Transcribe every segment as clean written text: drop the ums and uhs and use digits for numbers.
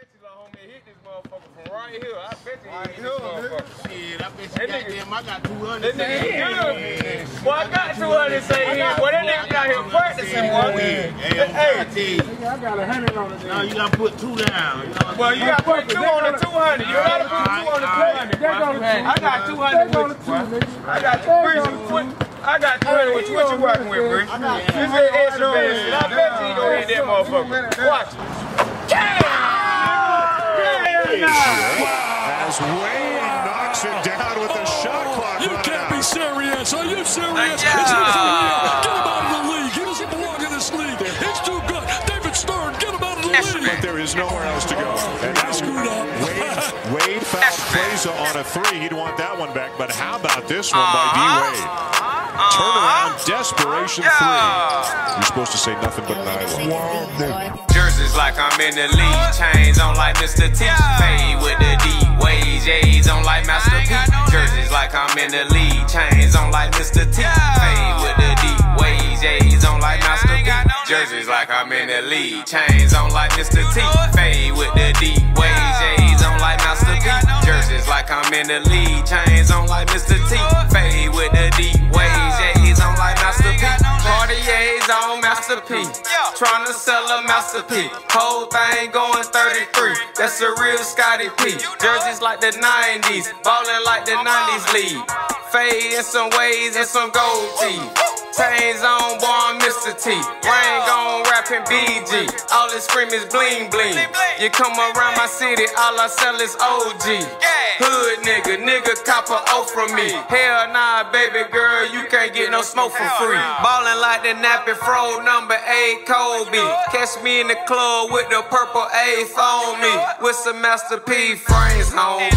bet you the homie hit this motherfucker from right here. I bet you he hit this motherfucker. Shit, I bet you goddamn, I got 200. That nigga good. Boy, I got 200 say here. Boy, that nigga out here practicing, boy. Hey, I got 100 on it. no, you gotta put 2 down. Well, you gotta put 2 on the 200. You gotta put 2 on the 200. I got 200 with you, I got 300. I got 200 with you. What you working with, bro? This is extra bad. I bet you he gonna hit that motherfucker. Watch it. As Wade knocks it down with the shot clock. You can't be serious. Are you serious? Yeah. Is it for real? Get him out of the league. He doesn't belong in this league. He's too good. David Stern, get him out of the league. But there is nowhere else to go. And I screwed up. Wade fouled Kleza on a 3. He'd want that one back. But how about this one by D-Wade? Turnaround, desperation 3. You're supposed to say nothing but nylon. Jerseys like I'm in the league. Chains on like Mr. T. Fade with the D. Waves, J's on like Master P. Jerseys like I'm in the league. Chains on like Mr. T. Fade with the D. Waves, J's on like Master P. Jerseys like I'm in the league. Chains on like Mr. T. Fade with the D. Waves, J's on like Master P. Jerseys like I'm in the league. Chains on like Mr. T. Fade with the D. Waves, J's on like Master P. Cartier's on Master P. Tryna sell a Master P. Whole thing going 33. That's a real Scotty P. Jerseys like the 90s. Ballin' like the 90s league. Fade in some ways and some gold teeth. Chains on, boy, I'm Mr. T. Ring on, rapping BG. All this scream is bling bling. You come around my city, all I sell is OG. Hood nigga cop a O from me. Hell nah, baby girl, you can't get no smoke for free. Ballin' like the nappy fro, number 8 Kobe. Catch me in the club with the purple 8th on me. With some Master P frames, homie.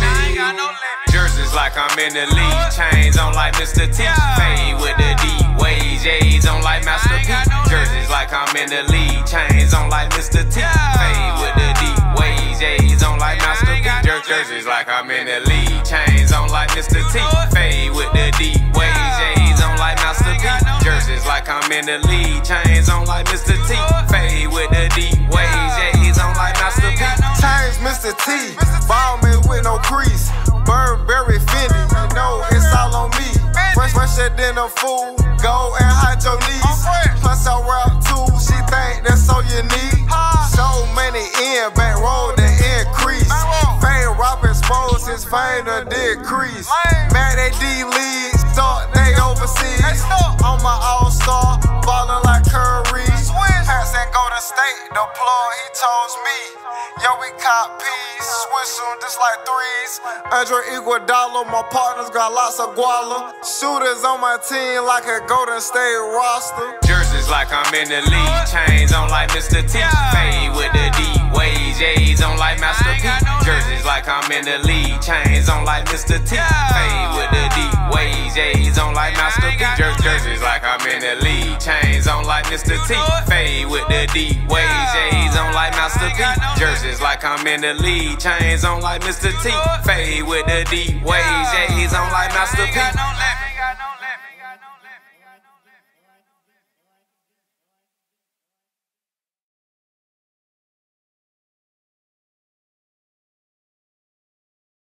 Jerseys like I'm in the league. Chains on like Mr. T. Fade with the D. Waves, J's on like Master P. Jerseys like I'm in the league. Chains on like Mr. T. Fade with the D. Waves, J's on like Master P. Jerseys like I'm in the league. Chains on like Mr. T. Fade with the D. Waves, J's on like Master P. Jerseys like I'm in the league. Chains on like Mr. T. Fade with the D. Waves, J's on like Master P. Chains Mr. T. Ballman with no crease. Burberry Fendi. You know it's all on me. Fresher than a fool. Go and hide your knees. Plus I rap too. She think that's all you need. So many in back roll to increase. Fame Rob expose his fame to decrease. Man, they D-League. Start they overseas. On my all-star. Ballin' like Curry. Hats and Golden State. The plug he chose me. Yo, we cop peas. Switch them just like threes. Andre Iguodala. My partners got lots of guala. Shooters on my team like a Golden State roster. Jerseys like I'm in the league. Chains on like Mr. T. Fade with the D. Waves, J's on like Master P. Jerseys like I'm in the league. Chains on like Mr. T. Fade with the D. Waves, J's on like Master P. Jerseys like I'm in the league. Chains on like Mr. T. Fade with the D. Waves, J's on like Master P. Jerseys like I'm in the league. Chains on like Mr. T. Fade with the D. Waves, J's on like Master P.